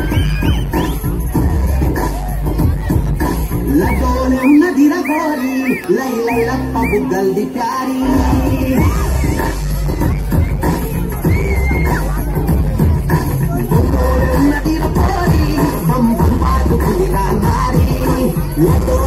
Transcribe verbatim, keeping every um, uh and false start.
लटोले उन्नति रखोरी लई लई लप्पा बुगल दी प्यारी लटोले उन्नति रखोरी बम बम पादु कुलिरा नारी लटोले